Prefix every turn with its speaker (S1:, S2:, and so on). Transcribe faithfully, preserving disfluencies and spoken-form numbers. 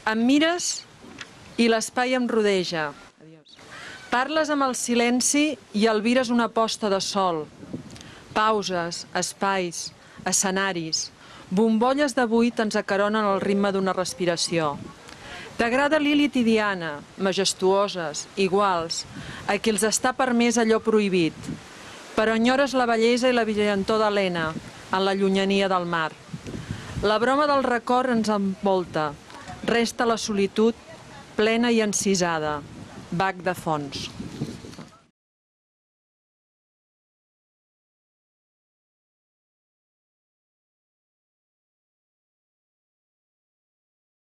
S1: Em mires i l'espai em rodeja. Parles amb el silenci i albires una posta de sol. Pauses, espais, escenaris, bombolles de buit ens acaronen el ritme d'una respiració. T'agrada Lilith i Diana, majestuoses, iguals, a qui els està permès allò prohibit, però enyores la bellesa i la brillantor d'Helena en la llunyania del mar. La broma del record ens envolta, resta la solitud plena i encisada, bac de fons.